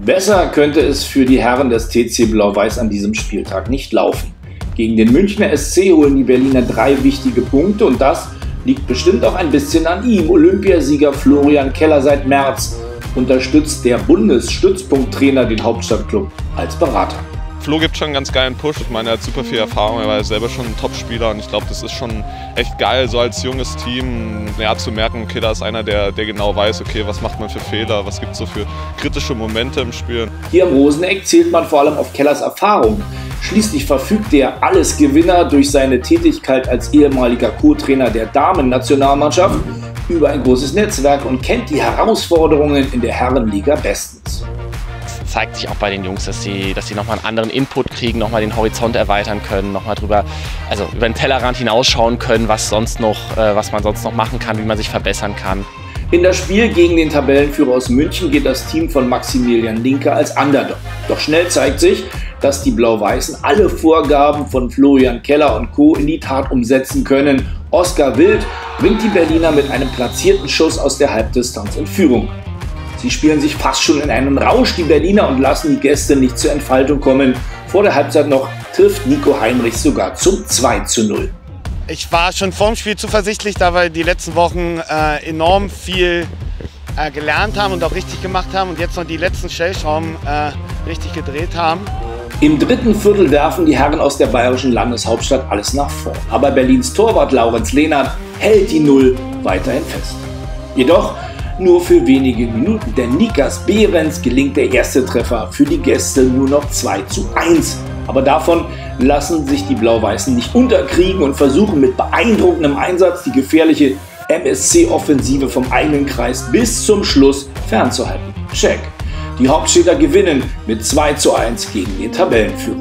Besser könnte es für die Herren des TC Blau-Weiß an diesem Spieltag nicht laufen. Gegen den Münchner SC holen die Berliner 3 wichtige Punkte und das liegt bestimmt auch ein bisschen an ihm. Olympiasieger Florian Keller seit März unterstützt der Bundesstützpunkttrainer den Hauptstadtklub als Berater. Flo gibt schon einen ganz geilen Push. Ich meine, er hat super viel Erfahrung, er war ja selber schon ein Topspieler und ich glaube, das ist schon echt geil, so als junges Team zu merken, okay, da ist einer, der genau weiß, okay, was macht man für Fehler, was gibt es so für kritische Momente im Spiel. Hier am Roseneck zählt man vor allem auf Kellers Erfahrung. Schließlich verfügt der Allesgewinner durch seine Tätigkeit als ehemaliger Co-Trainer der Damen-Nationalmannschaft über ein großes Netzwerk und kennt die Herausforderungen in der Herrenliga bestens. Zeigt sich auch bei den Jungs, dass sie nochmal einen anderen Input kriegen, nochmal den Horizont erweitern können, nochmal über den Tellerrand hinausschauen können, was man sonst noch machen kann, wie man sich verbessern kann. In das Spiel gegen den Tabellenführer aus München geht das Team von Maximilian Linke als Underdog. Doch schnell zeigt sich, dass die Blau-Weißen alle Vorgaben von Florian Keller und Co. in die Tat umsetzen können. Oskar Wild bringt die Berliner mit einem platzierten Schuss aus der Halbdistanz in Führung. Sie spielen sich fast schon in einen Rausch, die Berliner, und lassen die Gäste nicht zur Entfaltung kommen. Vor der Halbzeit noch trifft Nico Heinrich sogar zum 2:0. Ich war schon vorm Spiel zuversichtlich, da wir die letzten Wochen enorm viel gelernt haben und auch richtig gemacht haben und jetzt noch die letzten Stellschrauben richtig gedreht haben. Im dritten Viertel werfen die Herren aus der bayerischen Landeshauptstadt alles nach vorn. Aber Berlins Torwart Laurenz Lehnert hält die Null weiterhin fest. Jedoch nur für wenige Minuten, denn Nikas Behrens gelingt der erste Treffer für die Gäste nur noch 2:1. Aber davon lassen sich die Blau-Weißen nicht unterkriegen und versuchen mit beeindruckendem Einsatz die gefährliche MSC-Offensive vom eigenen Kreis bis zum Schluss fernzuhalten. Check. Die Hauptstädter gewinnen mit 2:1 gegen den Tabellenführer.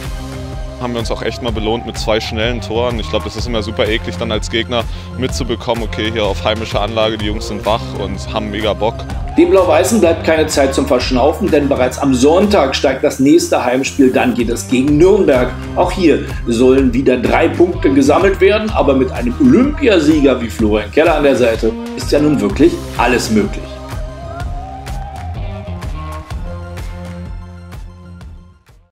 Haben wir uns auch echt mal belohnt mit 2 schnellen Toren. Ich glaube, das ist immer super eklig, dann als Gegner mitzubekommen, okay, hier auf heimischer Anlage, die Jungs sind wach und haben mega Bock. Den Blau-Weißen bleibt keine Zeit zum Verschnaufen, denn bereits am Sonntag steigt das nächste Heimspiel, dann geht es gegen Nürnberg. Auch hier sollen wieder 3 Punkte gesammelt werden, aber mit einem Olympiasieger wie Florian Keller an der Seite ist ja nun wirklich alles möglich.